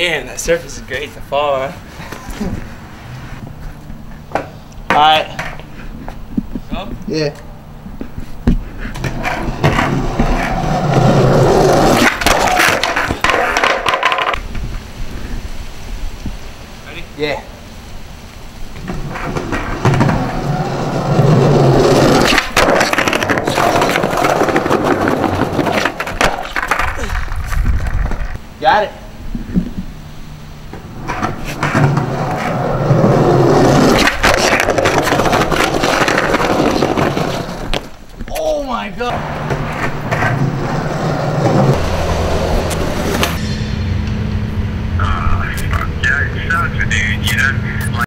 Damn, that surface is great to fall on. Alright. Go? Yeah. Ready? Yeah.